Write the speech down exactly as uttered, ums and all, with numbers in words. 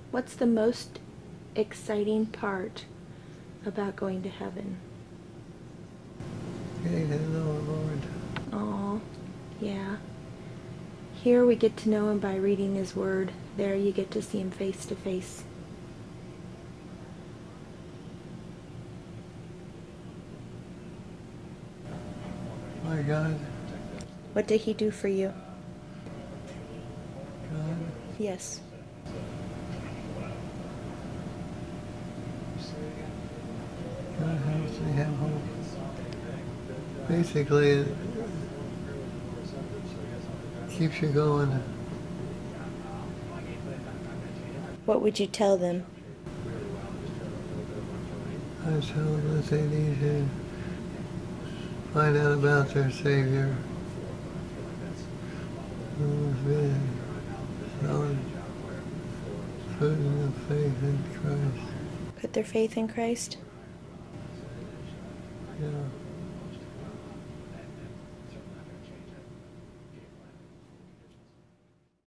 What's the most exciting part about going to heaven? Getting to know the Lord. Oh, yeah. Here we get to know him by reading his word. There you get to see him face to face. My God. What did he do for you? God. Yes. God helps me have hope. Basically, it keeps you going. What would you tell them? I tell them that they need to find out about their Savior, who's been solid putting the faith in Christ. Put their faith in Christ? Yeah.